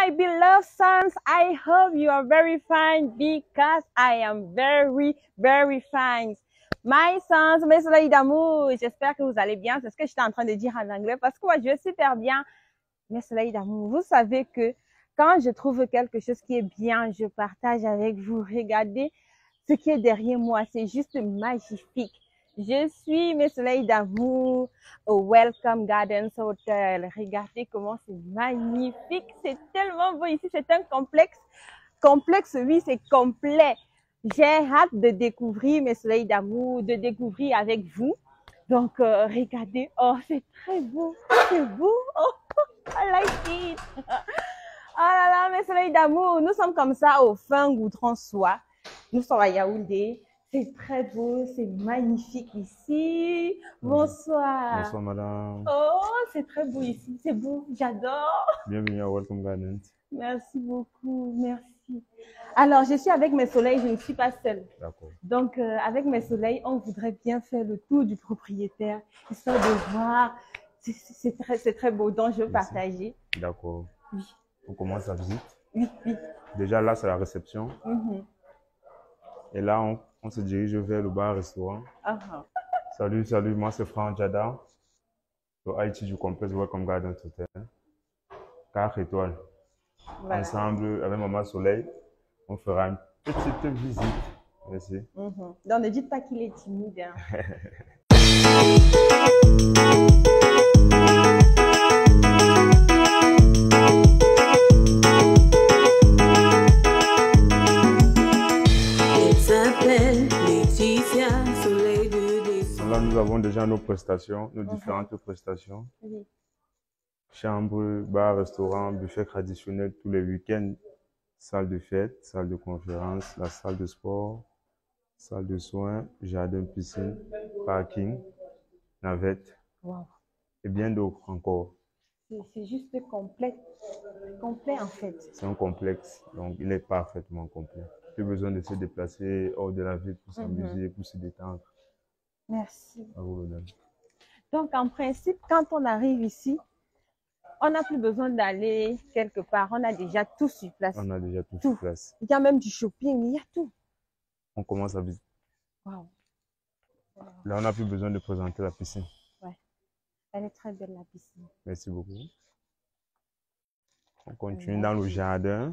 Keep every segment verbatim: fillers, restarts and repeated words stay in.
my beloved sons, I hope you are very fine because I am very, very fine. My sons, mes soleils d'amour, j'espère que vous allez bien. C'est ce que j'étais en train de dire en anglais parce que moi, je vais super bien. Mes soleils d'amour, vous savez que quand je trouve quelque chose qui est bien, je partage avec vous. Regardez ce qui est derrière moi, c'est juste magnifique. Je suis mes soleils d'amour au Welcome Gardens Hotel. Regardez comment c'est magnifique. C'est tellement beau ici. C'est un complexe. Complexe, oui, c'est complet. J'ai hâte de découvrir mes soleils d'amour, de découvrir avec vous. Donc, euh, regardez. Oh, c'est très beau. C'est beau. Oh, I like it. Oh là là, mes soleils d'amour. Nous sommes comme ça au fin goudron soie. Nous sommes à Yaoundé. C'est très beau, c'est magnifique ici. Bonsoir. Bonsoir, madame. Oh, c'est très beau ici. C'est beau, j'adore. Bienvenue à Welcome Gardens. Merci beaucoup, merci. Alors, je suis avec mes soleils, je ne suis pas seule. D'accord. Donc, euh, avec mes soleils, on voudrait bien faire le tour du propriétaire, histoire de voir. C'est très, c'est très beau, donc je veux Merci. partager. D'accord. Oui, On commence la visite. oui, oui. Déjà, là, c'est la réception. Mhm. Et là, on, on se dirige vers le bar-restaurant. Ah, ah. Salut, salut, moi, c'est Franck Jada, le I T du complexe Welcome Gardens Hotel. Quatre étoiles. Voilà. Ensemble, avec Maman Soleil, on fera une petite visite. Merci. Mhm. Donc, ne dites pas qu'il est timide. Hein. Là, nous avons déjà nos prestations, nos différentes prestations. Oui. Chambre, bar, restaurant, buffet traditionnel tous les week-ends, salle de fête, salle de conférence, la salle de sport, salle de soins, jardin, piscine, parking, navette Wow. et bien d'autres encore. C'est juste complet, complet en fait. C'est un complexe, donc il est parfaitement complet. Plus besoin de se déplacer hors de la ville pour s'amuser, pour se détendre. Merci. À vous, madame. Donc, en principe, quand on arrive ici, on n'a plus besoin d'aller quelque part. On a déjà tout sur place. On a déjà tout, Tout. sur place. Il y a même du shopping, il y a tout. On commence à visiter. Wow. Là, on n'a plus besoin de présenter la piscine. Ouais. Elle est très belle, la piscine. Merci beaucoup. On continue dans le jardin.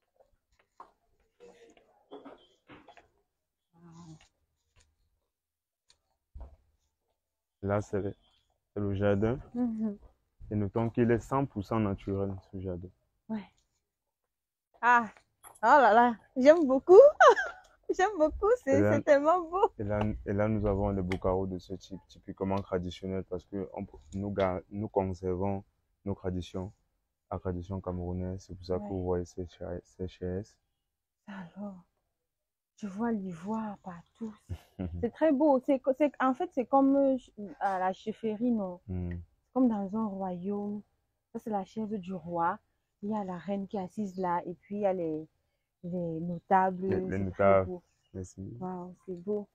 Là, c'est le, le jardin. Mm-hmm. Et notons qu'il est cent pour cent naturel, ce jardin. Ouais. Ah, oh là là, j'aime beaucoup. J'aime beaucoup, c'est tellement beau. Et là, et là, nous avons des beaux carreaux de ce type, typiquement traditionnels, parce que on, nous, nous conservons nos traditions, la tradition camerounaise. C'est pour ça Ouais. que vous voyez ces, ces chaises. Alors, je vois l'ivoire partout. C'est très beau. C'est, c'est, en fait, c'est comme euh, à la chefferie, non? Mm. Comme dans un royaume. Ça, c'est la chaise du roi. Il y a la reine qui est assise là. Et puis, il y a les, les notables. Les, les c'est notables. très beau. Merci. Wow, c'est beau.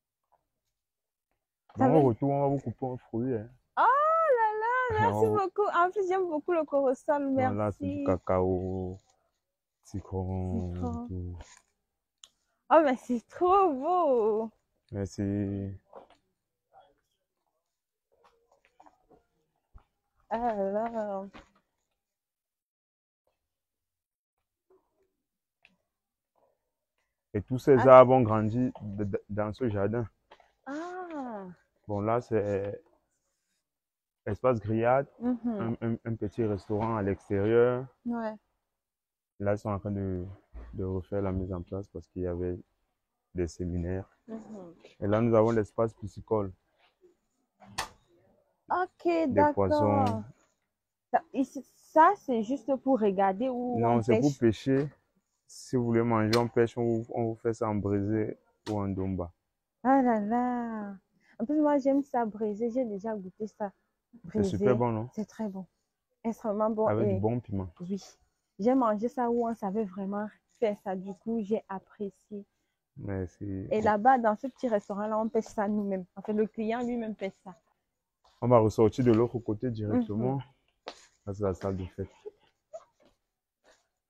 Bon, veut... au retour, on va vous couper un fruit. Hein. Oh là là, merci on... beaucoup. En plus, j'aime beaucoup le corosol. Merci. Non, là, c'est du cacao, citron, citron. tout. Oh, mais c'est trop beau. Merci. Alors. Et tous ces ah. arbres ont grandi dans ce jardin. Ah. Bon, là, c'est espace grillade, Mm-hmm. un, un, un petit restaurant à l'extérieur. Ouais. Là, ils sont en train de, de refaire la mise en place parce qu'il y avait des séminaires. Mm-hmm. Et là, nous avons l'espace piscicole. Ok, d'accord. Ça, ça c'est juste pour regarder où non, on c'est pêche. pour pêcher. Si vous voulez manger, on pêche, on vous, on vous fait ça en braisé ou en domba. Ah là là. En plus, moi, j'aime ça braisé. J'ai déjà goûté ça. C'est super bon, non? C'est très bon. Extrêmement bon. Avec et... du bon piment. Oui. J'ai mangé ça où on savait vraiment faire ça. Du coup, j'ai apprécié. Merci. Et là-bas, dans ce petit restaurant-là, on pêche ça nous-mêmes. En fait, le client lui-même pêche ça. On va ressortir de l'autre côté directement. Mm-hmm. Là, c'est la salle de fête.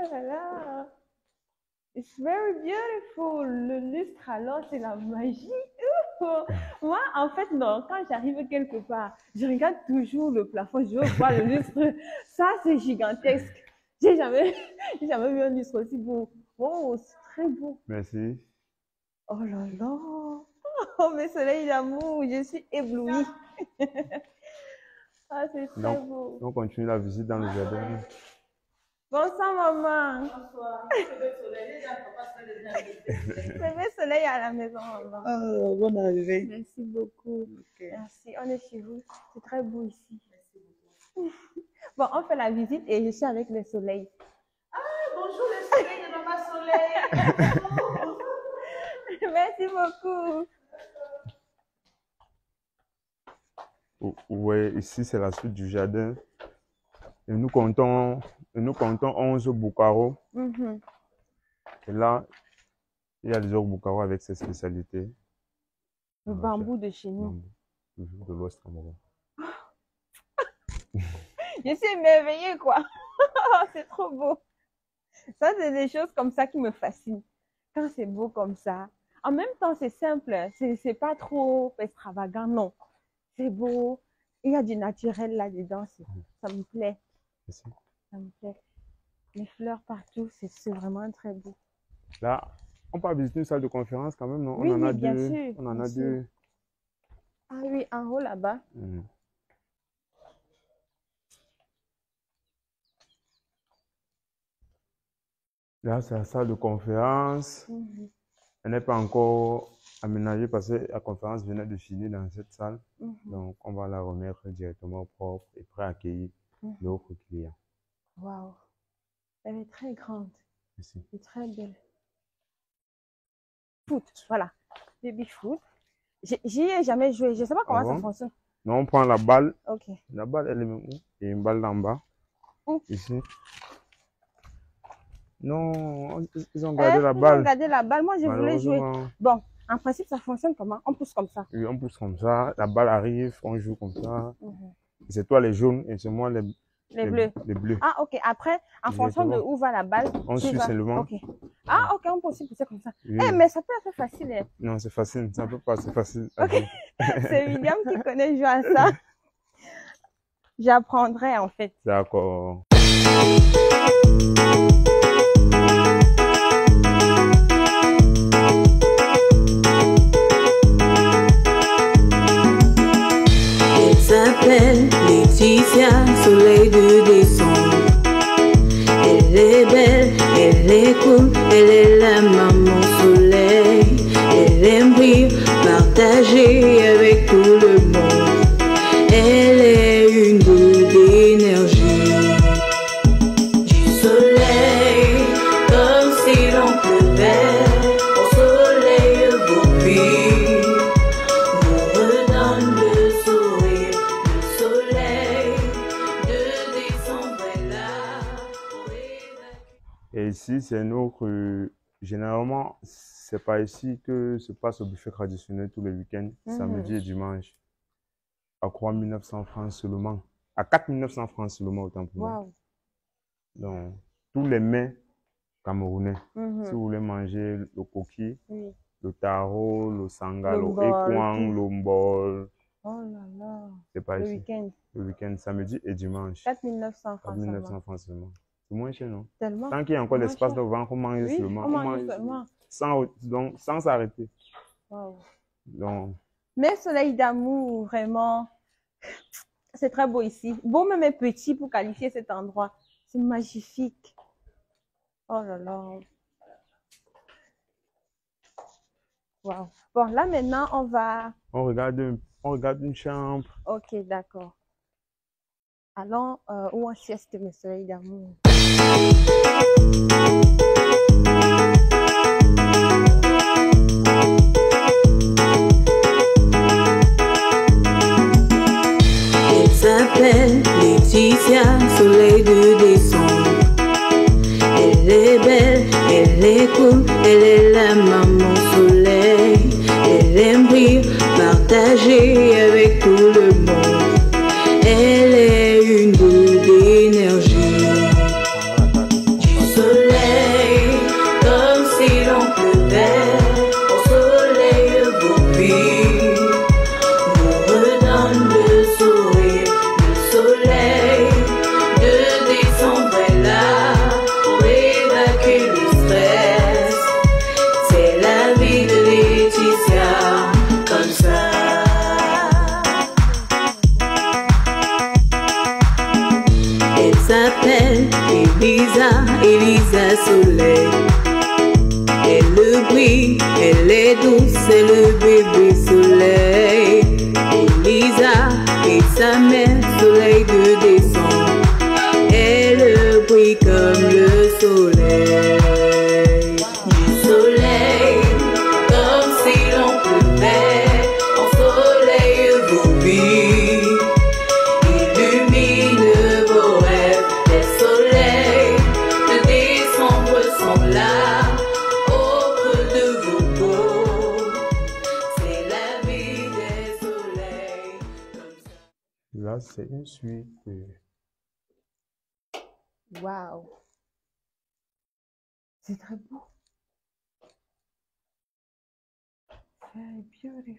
Oh là là. It's very beautiful. Le lustre, alors, c'est la magie. Moi, en fait, non. Quand j'arrive quelque part, je regarde toujours le plafond. Je veux voir le lustre. Ça, c'est gigantesque. J'ai jamais, j'ai jamais vu un lustre aussi beau. Oh, c'est très beau. Merci. Oh là là. Oh, mes soleils d'amour, je suis éblouie. Ah, c'est très Donc, beau. on continue la visite dans le jardin. Bonsoir, maman. Bonsoir. C'est mes soleils à la maison, maman. Oh, bonne arrivée. Merci beaucoup. Okay. Merci. On est chez vous. C'est très beau ici. Merci beaucoup. Bon, on fait la visite et je suis avec le soleil. Ah, bonjour le soleil de Maman Soleil. Merci beaucoup. Oui, ici c'est la suite du jardin. Et nous comptons, et nous comptons onze boucaros. Mm-hmm. Et là, il y a des autres boucaros avec ses spécialités. Le bambou de chez nous. Toujours de l'Ouest Cameroun. Je suis émerveillée, quoi. C'est trop beau. Ça, c'est des choses comme ça qui me fascinent. Quand c'est beau comme ça. En même temps, c'est simple. C'est pas trop extravagant, non. C'est beau. Il y a du naturel là-dedans. Ça me plaît. Merci. Ça me plaît. Les fleurs partout, c'est vraiment très beau. Là, on peut visiter une salle de conférence quand même, non? Oui, on en oui, a bien deux. sûr, On en bien a sûr. deux. Ah oui, en haut là-bas. Mmh. Là, c'est la salle de conférence. Mm-hmm. Elle n'est pas encore aménagée parce que la conférence venait de finir dans cette salle. Mm-hmm. Donc, on va la remettre directement propre et prêt à accueillir Mm-hmm. d'autres clients. Waouh. Elle est très grande. Merci. Elle est très belle. Foot, voilà. Baby foot. J'y ai jamais joué. Je ne sais pas comment Ah bon? ça fonctionne. Non, on prend la balle. Ok. La balle, elle est même où? Et une balle en bas. Où? Ici. Non, ils ont gardé Eh, la ils balle. ont gardé la balle. Moi, je voulais jouer. Malheureusement. Bon, en principe, ça fonctionne comment? On pousse comme ça. Oui, on pousse comme ça, la balle arrive, on joue comme ça. Mm-hmm. C'est toi les jaunes et c'est moi les, Les bleus. les bleus. Ah, ok. Après, en fonction de Exactement. où va la balle, On tu suit vas- seulement. Ok. Ah, ok, on peut aussi pousser comme ça. Oui. Eh, mais ça peut être facile. hein. Non, c'est facile, ça peut pas, c'est facile. à Ok. jouer. C'est William qui connaît jouer à ça. J'apprendrai en fait. D'accord. Elle s'appelle Laetitia, soleil de décembre. Elle est belle, elle est cool, elle est la maman soleil. Elle aime rire, partager avec tout le monde. Elle est une boule d'énergie. Du soleil, comme si l'on pleuvait. Au soleil, vous puis vous redonne le sourire. Le soleil de décembre est là pour évacuer. Et ici, c'est une autre. euh, Généralement, c'est pas ici que se passe le buffet traditionnel tous les week-ends, Mhm. samedi et dimanche. À trois mille neuf cents francs seulement. À quatre mille neuf cents francs seulement, autant pour moi. Waouh. Donc, tous les mets camerounais. Mhm. Si vous voulez manger le coquille, Oui. le taro, le sanga, Le le mbol, écouen, tout. le mbol, Oh là là. c'est pas Le ici. week-end. Le week-end, samedi et dimanche. quatre mille neuf cents francs. quatre mille neuf seulement. cents francs seulement. C'est moins cher, non? Tellement. Tant qu'il y a encore Moins l'espace cher. devant, on mange Oui, seulement. on mange seulement. Sans, donc, sans s'arrêter. Waouh. Donc, Mais soleil d'amour, vraiment. C'est très beau ici. Beau même est petit pour qualifier cet endroit. C'est magnifique. Oh là là. Waouh. Bon, là maintenant, on va... on regarde, un- on regarde une chambre. Ok, d'accord. Allons euh, où on sieste, mes soleils d'amour. Elle s'appelle Laetitia, soleil de décembre. Elle est belle, elle est cool, elle est la maman soleil. Elle aime rire, partager avec tout le monde. Elle est une boule d'énergie. Du soleil s'appelle Elisa, Elisa Soleil. Elle brille, elle est douce, c'est le bébé soleil. Elisa et sa mère, soleil de décembre. Elle brille comme le soleil. Du soleil, comme si l'on pleuvait, en soleil vous brille. Illumine vos rêves, les soleils de décembre sont là. Au creux de vos peaux, c'est la vie des soleils. Comme ça. Là, c'est une suite. euh, Waouh. C'est très beau. Very beautiful.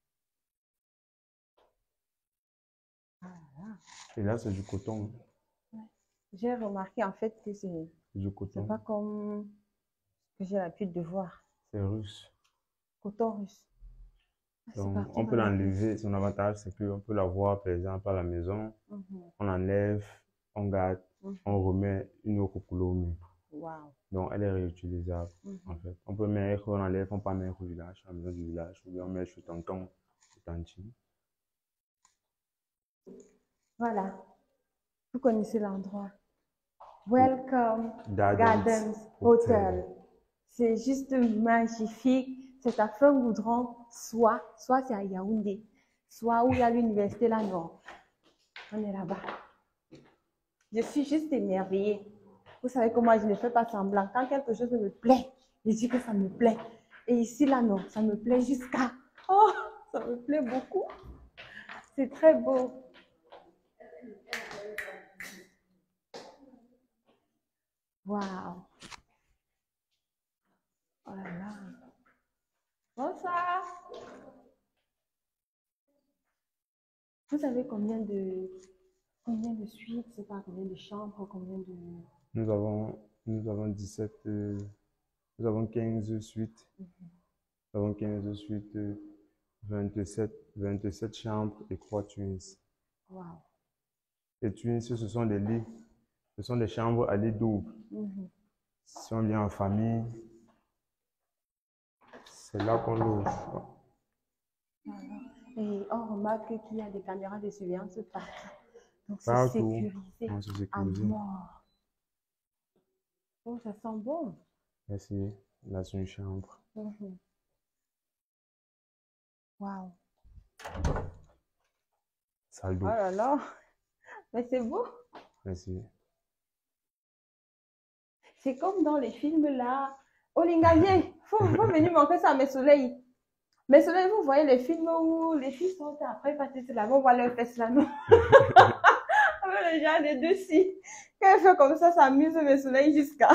Ah là. Et là, c'est du coton. J'ai remarqué en fait que c'est C'est du c'est coton. pas comme ce que j'ai l'habitude de voir. C'est russe. Coton russe. Ah, c'est Donc, parti on peut dans la- l'enlever. Son avantage, c'est qu'on peut l'avoir, par exemple, à la maison. Mhm. On enlève, on garde, Mhm. on remet une autre couleur au mur. Waouh. Donc, elle est réutilisable, Mhm. en fait. On peut mettre, on enlève, on peut mettre au village, à la maison du village, ou bien on met chez tonton, chez tantine. Voilà. Vous connaissez l'endroit. Welcome Gardens Gardens Hotel. C'est juste magnifique. C'est à Fun-Goudron, soit, soit c'est à Yaoundé, soit où il y a l'université là, non. On est là-bas. Je suis juste émerveillée. Vous savez que moi, je ne fais pas semblant. Quand quelque chose me plaît, je dis que ça me plaît. Et ici, là, non, ça me plaît jusqu'à... Oh, ça me plaît beaucoup. C'est très beau. Waouh. Oh là là. Bonsoir. Vous avez combien de combien de suites, c'est pas combien de chambres, combien de Nous avons, nous avons dix-sept, euh, nous avons quinze suites. Nous avons quinze suites, euh, vingt-sept, vingt-sept chambres et trois twins. Waouh. Les twins, ce sont des lits. Ce sont des chambres à lit double. Mhm. Si on vient en famille, c'est là qu'on loge. Voilà. Et on remarque qu'il y a des caméras de surveillance partout. Donc c'est Partout. sécurisé On se à sécurise. mort. Oh, ça sent bon. Merci. Là, c'est une chambre. Mhm. Waouh. Salle Oh d'eau. là là. Mais c'est beau. Merci. C'est comme dans les films là. Olinga, viens. Faut, faut venir montrer ça à Mes Soleils. Mes Soleils, vous voyez les films où les filles sont après passer là-bas, on voit leurs fesses là, non? Avec le genre des deux si. Quand elle fait comme ça, ça amuse Mes Soleils jusqu'à.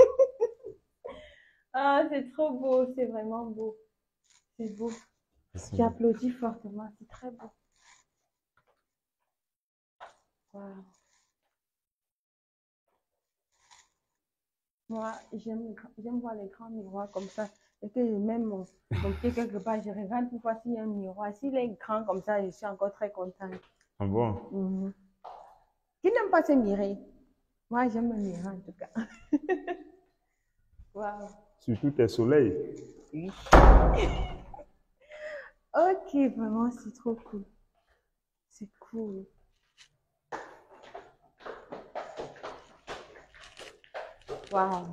Ah, c'est trop beau, c'est vraiment beau. C'est beau. Merci. J'applaudis fortement, c'est très beau. Waouh. Moi, j'aime j'aime voir les grands miroirs comme ça. Et que même mon, mon pied quelque part, je regarde pour voir s'il y a un miroir. S'il est grand comme ça, je suis encore très contente. Ah bon? Mhm. Qui n'aime pas se mirer? Moi, j'aime me mirer en tout cas. Waouh. Surtout tes soleils. Ok, vraiment, c'est trop cool. C'est cool. Waouh.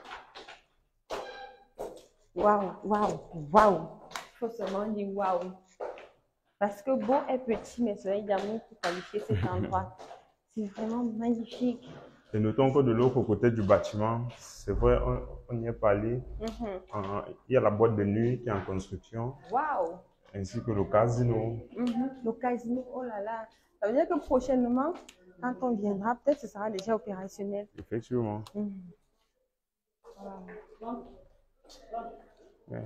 Waouh, waouh, waouh. Il faut seulement dire waouh. Parce que beau est petit, mais soleil d'amour pour qualifier cet endroit. C'est vraiment magnifique. Et notons que de l'autre côté du bâtiment, c'est vrai, on, on y est parlé. Mhm. Euh, il y a la boîte de nuit qui est en construction, Waouh. ainsi que le casino. Mhm. Le casino, oh là là. Ça veut dire que prochainement, quand on viendra, peut-être ce sera déjà opérationnel. Effectivement. Mhm. Waouh. Ouais.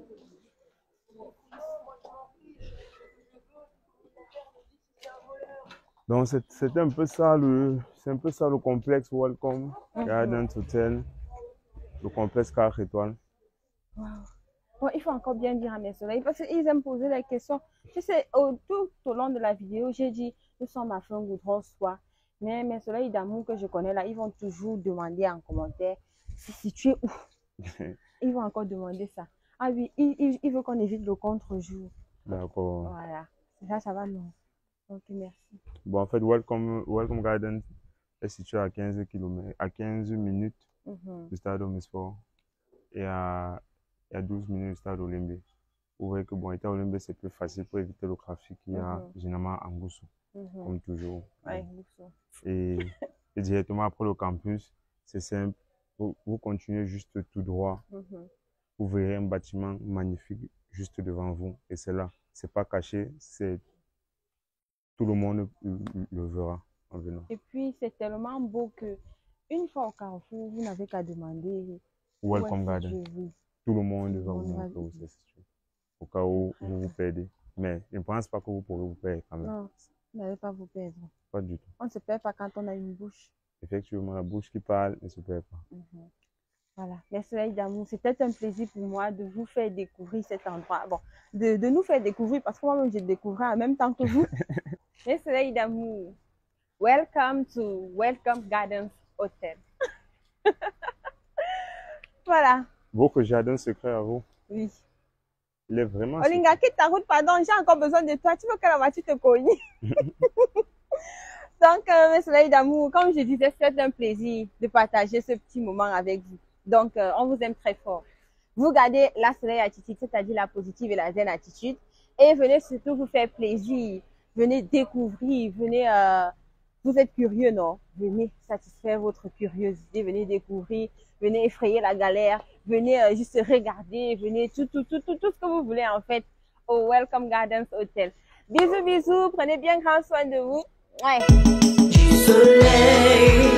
Donc c'est c'est un peu ça le c'est un peu ça le complexe Welcome Gardens Hotel, le complexe quatre étoiles. Wow. Bon, il faut encore bien dire à Mes Soleils parce qu'ils aiment poser des questions. Tu sais, au, tout au long de la vidéo, j'ai dit nous sommes à Fun-Goudron soit. Mais mes soleils d'amour que je connais là, ils vont toujours demander en commentaire c'est situé où. Ils vont encore demander ça. Ah oui, il, il, il veut qu'on évite le contre-jour. D'accord. Voilà. Ça, ça va non. Ok, merci. Bon, en fait, Welcome, Welcome Garden est situé à quinze kilomètres, à quinze minutes Mhm. du stade Omnisport et à, et à douze minutes du stade Olimbe. Vous voyez que bon, étant Olimbe, c'est plus facile pour éviter le trafic qu'il y a Mhm. généralement en Goussou, Mhm. comme toujours. Ouais, Goussou. Et, et directement après le campus, c'est simple. Vous, vous continuez juste tout droit. Mhm. Vous verrez un bâtiment magnifique juste devant vous. Et c'est là. C'est pas caché. C'est tout le monde le, le verra en venant. Et puis, c'est tellement beau que une fois au Carrefour, vous n'avez qu'à demander où Welcome est-ce Garden. que oui. Tout le monde Tout le va vous monde va montrer où vous c'est situé. Au cas où Très vous vous bien. perdez. Mais je ne pense pas que vous pourrez vous perdre quand même. Non, vous n'allez pas vous perdre. Pas du tout. On ne se perd pas quand on a une bouche. Effectivement, la bouche qui parle ne se perd pas. Mhm. Voilà, mes soleils d'amour, c'était un plaisir pour moi de vous faire découvrir cet endroit. Bon, de, de nous faire découvrir parce que moi-même, je découvrais en même temps que vous. Mes soleils d'amour, welcome to Welcome Gardens Hotel. Voilà, Votre jardin secret à vous, oui. il est vraiment Olinga, quitte ta route, pardon, j'ai encore besoin de toi. Tu veux que la voiture te cogne? Donc, euh, mes soleils d'amour, comme je disais, c'est un plaisir de partager ce petit moment avec vous. Donc, euh, on vous aime très fort. Vous gardez la soleil attitude, c'est-à-dire la positive et la zen attitude. Et venez surtout vous faire plaisir. Venez découvrir, venez... Euh, vous êtes curieux, non? Venez satisfaire votre curiosité, venez découvrir, venez effrayer la galère, venez euh, juste regarder, venez tout, tout, tout, tout, tout ce que vous voulez en fait au Welcome Gardens Hotel. Bisous, bisous, prenez bien grand soin de vous. Ouais. Du soleil.